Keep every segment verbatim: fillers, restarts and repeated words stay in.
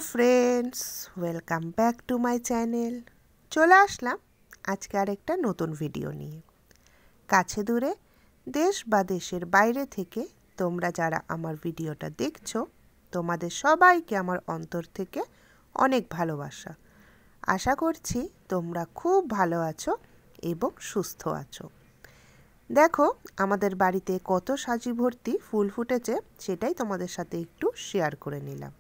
Friends, welcome back to my channel. চলে আসলাম আজকে আরেকটা নতুন ভিডিও নিয়ে। কাছে দূরে, দেশ বা দেশের বাইরে থেকে তোমরা যারা আমার ভিডিওটা দেখছো, তোমাদের সবাইকে আমার অন্তর থেকে অনেক ভালোবাসা। আশা করছি তোমরা খুব ভালো আছো এবং সুস্থ আছো। দেখো আমাদের বাড়িতে কত সাজি ভর্তি ফুল ফুটেছে, সেটাই তোমাদের সাথে একটু শেয়ার করে নিলাম।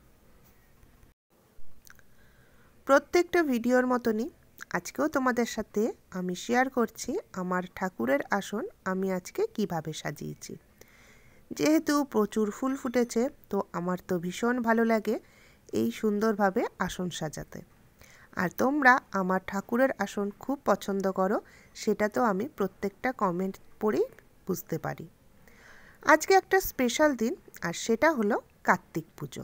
প্রত্যেকটা ভিডিওর মতনই আজকেও তোমাদের সাথে আমি শেয়ার করছি আমার ঠাকুরের আসন আমি আজকে কিভাবে সাজিয়েছি। যেহেতু প্রচুর ফুল ফুটেছে, তো আমার তো ভীষণ ভালো লাগে এই সুন্দরভাবে আসন সাজাতে। আর তোমরা আমার ঠাকুরের আসন খুব পছন্দ করো, সেটা তো আমি প্রত্যেকটা কমেন্ট পড়েই বুঝতে পারি। আজকে একটা স্পেশাল দিন, আর সেটা হলো কার্তিক পুজো।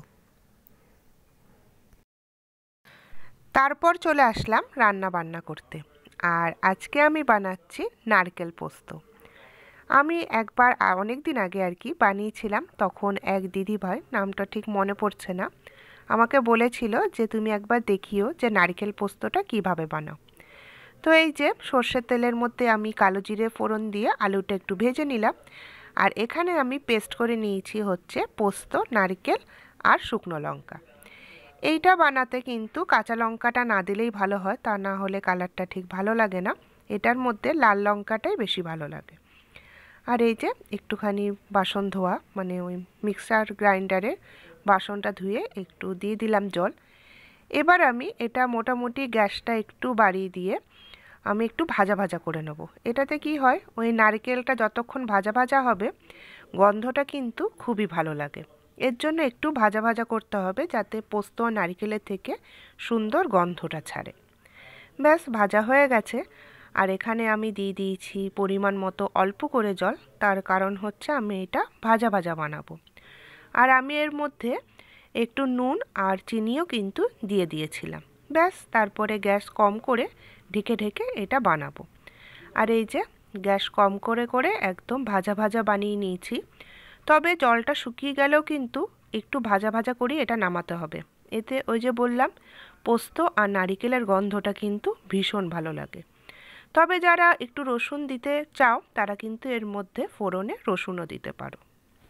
তারপর চলে আসলাম রান্না বান্না করতে। আর আজকে আমি বানাচ্ছি নারকেল পোস্ত। আমি একবার অনেক দিন আগে আর কি বানিয়েছিলাম, তখন এক দিদিভাই, নামটা ঠিক মনে পড়ছে না, আমাকে বলেছিল যে তুমি একবার দেখিও যে নারকেল পোস্তটা কিভাবে বানাও। তো এই যে সর্ষের তেলের মধ্যে আমি কালো জিরে ফোড়ন দিয়ে আলুটা একটু ভেজে নিলাম। আর এখানে আমি পেস্ট করে নিয়েছি হচ্ছে পোস্ত, নারকেল আর শুকনো লঙ্কা। এইটা বানাতে কিন্তু কাঁচা লঙ্কাটা না দিলেই ভালো হয়, তা না হলে কালারটা ঠিক ভালো লাগে না। এটার মধ্যে লাল লঙ্কাটাই বেশি ভালো লাগে। আর এই যে একটুখানি বাসন ধোয়া, মানে ওই মিক্সার গ্রাইন্ডারে বাসনটা ধুয়ে একটু দিয়ে দিলাম জল। এবার আমি এটা মোটামুটি গ্যাসটা একটু বাড়িয়ে দিয়ে আমি একটু ভাজা ভাজা করে নেব। এটাতে কি হয়, ওই নারকেলটা যতক্ষণ ভাজা ভাজা হবে গন্ধটা কিন্তু খুবই ভালো লাগে। এর জন্য একটু ভাজা ভাজা করতে হবে, যাতে পোস্ত নারকেলের থেকে সুন্দর গন্ধটা ছাড়ে। ব্যাস ভাজা হয়ে গেছে। আর এখানে আমি দিয়ে দিয়েছি পরিমাণ মতো অল্প করে জল, তার কারণ হচ্ছে আমি এটা ভাজা ভাজা বানাবো। আর আমি এর মধ্যে একটু নুন আর চিনিও কিন্তু দিয়ে দিয়েছিলাম। ব্যাস তারপরে গ্যাস কম করে ঢেকে ঢেকে এটা বানাবো। আর এই যে গ্যাস কম করে করে একদম ভাজা ভাজা বানিয়ে নিয়েছি। তবে জলটা শুকিয়ে গেলেও কিন্তু একটু ভাজা ভাজা করেই এটা নামাতে হবে। এতে ওই যে বললাম, পোস্ত আর নারিকেলের গন্ধটা কিন্তু ভীষণ ভালো লাগে। তবে যারা একটু রসুন দিতে চাও, তারা কিন্তু এর মধ্যে ফোড়নে রসুনও দিতে পারো।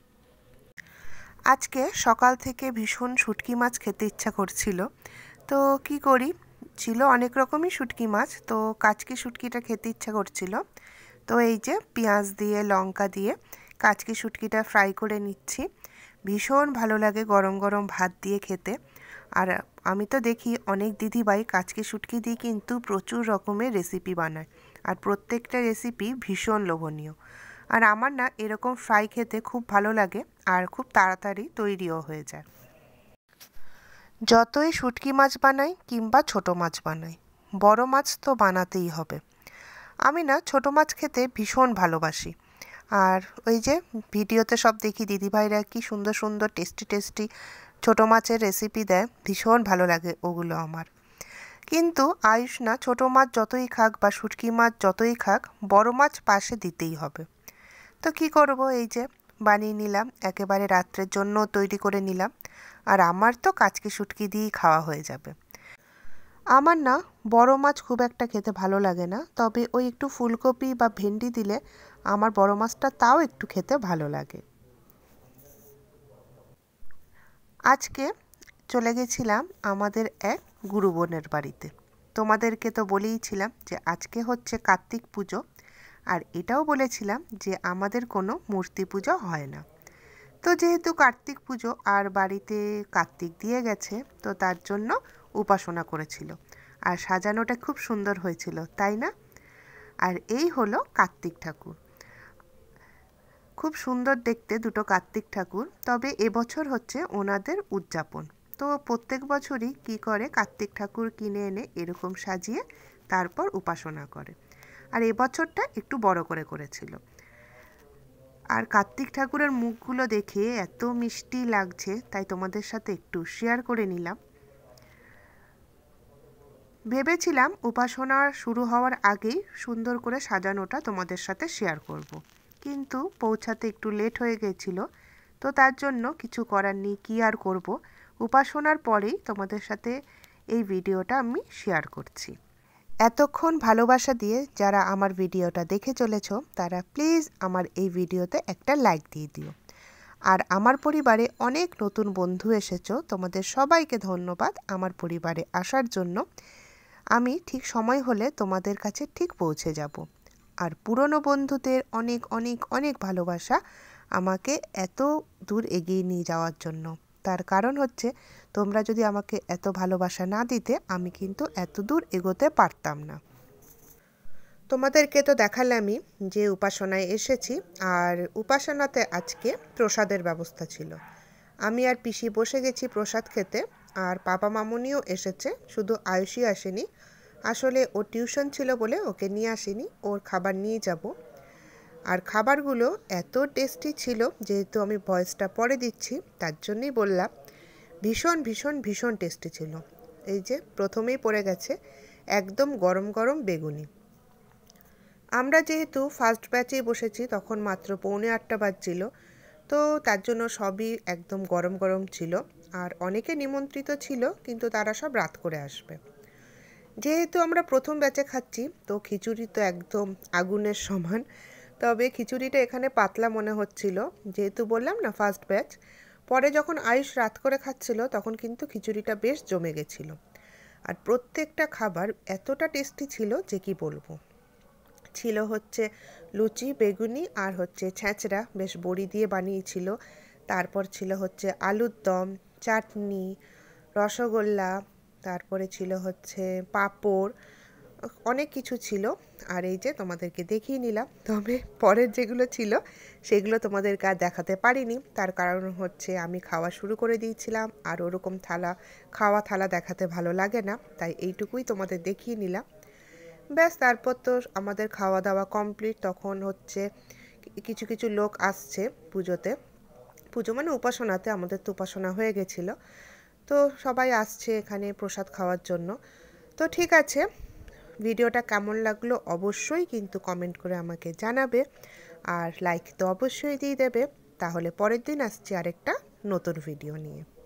আজকে সকাল থেকে ভীষণ শুটকি মাছ খেতে ইচ্ছা করছিল, তো কি করি, ছিল অনেক রকমই শুটকি মাছ, তো কাচকি শুটকিটা খেতে ইচ্ছা করছিল। তো এই যে পেঁয়াজ দিয়ে লঙ্কা দিয়ে কাচকি শুটকিটা ফ্রাই করে নিচ্ছি। ভীষণ ভালো লাগে গরম গরম ভাত দিয়ে খেতে। আর আমি তো দেখি অনেক দিদিভাই কাচকি শুটকি দিয়ে কিন্তু প্রচুর রকমের রেসিপি বানায়, আর প্রত্যেকটা রেসিপি ভীষণ লোভনীয়। আর আমার না এরকম ফ্রাই খেতে খুব ভালো লাগে, আর খুব তাড়াতাড়ি তৈরিও হয়ে যায়। যতই শুটকি মাছ বানাই কিংবা ছোট মাছ বানাই, বড় মাছ তো বানাতেই হবে। আমি না ছোট মাছ খেতে ভীষণ ভালোবাসি। আর ওই যে ভিডিওতে সব দেখি দিদিভাইরা কি সুন্দর সুন্দর টেস্টি টেস্টি ছোট মাছের রেসিপি দেয়, ভীষণ ভালো লাগে ওগুলো আমার। কিন্তু আয়ুষ না ছোট মাছ যতই খাক বা শুটকি মাছ যতই খাক, বড় মাছ পাশে দিতেই হবে। তো কি করব, এই যে বানিয়ে নিলাম, একেবারে রাত্রের জন্য তৈরি করে নিলাম। আর আমার তো কাচকি শুটকি দিয়েই খাওয়া হয়ে যাবে। আমার না বড় মাছ খুব একটা খেতে ভালো লাগে না, তবে ওই একটু ফুলকপি বা ভেন্ডি দিলে আমার বড় মাছটা তাও একটু খেতে ভালো লাগে। আজকে চলে গেছিলাম আমাদের এক গুরু বোনের বাড়িতে। তোমাদেরকে তো বলেইছিলাম যে আজকে হচ্ছে কার্তিক পুজো, আর এটাও বলেছিলাম যে আমাদের কোনো মূর্তি পুজো হয় না। তো যেহেতু কার্তিক পুজো আর বাড়িতে কার্তিক দিয়ে গেছে, তো তার জন্য উপাসনা করেছিল। আর সাজানোটা খুব সুন্দর হয়েছিল, তাই না? আর এই হলো কার্তিক ঠাকুর। খুব সুন্দর দেখতে দুটো কার্তিক ঠাকুর। তবে এবছর হচ্ছে ওনাদের উদযাপন, তো প্রত্যেক বছরই কি করে কার্তিক ঠাকুর কিনে এনে এরকম সাজিয়ে তারপর উপাসনা করে। আর এবছরটা একটু বড় করে করেছিল। আর কার্তিক ঠাকুরের মুখগুলো দেখে এত মিষ্টি লাগছে, তাই তোমাদের সাথে একটু শেয়ার করে নিলাম। ভেবেছিলাম উপাসনা শুরু হওয়ার আগেই সুন্দর করে সাজানোটা তোমাদের সাথে শেয়ার করব, কিন্তু পৌঁছাতে একটু লেট হয়ে গেছিলো। তো তার জন্য কিছু করার নেই, কী আর করব, উপাসনার পরেই তোমাদের সাথে এই ভিডিওটা আমি শেয়ার করছি। এতক্ষণ ভালোবাসা দিয়ে যারা আমার ভিডিওটা দেখে চলেছ তারা প্লিজ আমার এই ভিডিওতে একটা লাইক দিয়ে দিও। আর আমার পরিবারে অনেক নতুন বন্ধু এসেছো, তোমাদের সবাইকে ধন্যবাদ আমার পরিবারে আসার জন্য। আমি ঠিক সময় হলে তোমাদের কাছে ঠিক পৌঁছে যাব। আর পুরনো বন্ধুদের অনেক অনেক অনেক ভালোবাসা আমাকে এত দূর এগিয়ে নিয়ে যাওয়ার জন্য। তার কারণ হচ্ছে তোমরা যদি আমাকে এত ভালোবাসা না দিতে আমি কিন্তু এত দূর এগোতে পারতাম না। তোমাদেরকে তো দেখালামই যে উপাসনায় এসেছি, আর উপাসনাতে আজকে প্রসাদের ব্যবস্থা ছিল। আমি আর পিসি বসে গেছি প্রসাদ খেতে, আর পাপা মামুনিও এসেছে, শুধু আয়ুষই আসেনি। আসলে ওর টিউশন ছিল বলে ওকে নিয়ে আসিনি, ওর খাবার নিয়ে যাব। আর খাবারগুলো এত টেস্টি ছিল, যেহেতু আমি ভয়েসটা পরে দিচ্ছি তার জন্যই বললাম, ভীষণ ভীষণ ভীষণ টেস্টি ছিল। এই যে প্রথমেই পড়ে গেছে একদম গরম গরম বেগুনি। আমরা যেহেতু ফার্স্ট ব্যাচেই বসেছি তখন মাত্র পৌনে আটটা বাজছিল, তো তার জন্য সবই একদম গরম গরম ছিল। আর অনেকে নিমন্ত্রিত ছিল কিন্তু তারা সব রাত করে আসবে। যেহেতু আমরা প্রথম ব্যাচে খাচ্ছি তো খিচুড়ি তো একদম আগুনের সমান, তবে খিচুড়িটা এখানে পাতলা মনে হচ্ছিল, যেহেতু বললাম না ফার্স্ট ব্যাচ। পরে যখন আয়ুষ রাত করে খাচ্ছিল তখন কিন্তু খিচুড়িটা বেশ জমে গেছিলো। আর প্রত্যেকটা খাবার এতটা টেস্টি ছিল যে কি বলবো। ছিল হচ্ছে লুচি, বেগুনি, আর হচ্ছে ছ্যাঁচড়া, বেশ বড়ি দিয়ে বানিয়েছিল। তারপর ছিল হচ্ছে আলুর দম, চাটনি, রসগোল্লা, তারপরে ছিল হচ্ছে পাঁপড়, অনেক কিছু ছিল। আর এই যে তোমাদেরকে দেখিয়ে নিলাম, তবে পরের যেগুলো ছিল সেগুলো তোমাদেরকে আর দেখাতে পারিনি। তার কারণ হচ্ছে আমি খাওয়া শুরু করে দিয়েছিলাম, আর ওরকম থালা খাওয়া থালা দেখাতে ভালো লাগে না, তাই এইটুকুই তোমাদের দেখিয়ে নিলাম। ব্যাস, তারপর তো আমাদের খাওয়া দাওয়া কমপ্লিট। তখন হচ্ছে কিছু কিছু লোক আসছে পুজোতে, পুজো মানে উপাসনাতে, আমাদের তো উপাসনা হয়ে গেছিলো, তো সবাই আসছে এখানে প্রসাদ খাওয়ার জন্য। তো ঠিক আছে, ভিডিওটা কেমন লাগলো অবশ্যই কিন্তু কমেন্ট করে আমাকে জানাবে, আর লাইক তো অবশ্যই দিয়ে দেবে। তাহলে পরের দিন আসছি আরেকটা নতুন ভিডিও নিয়ে।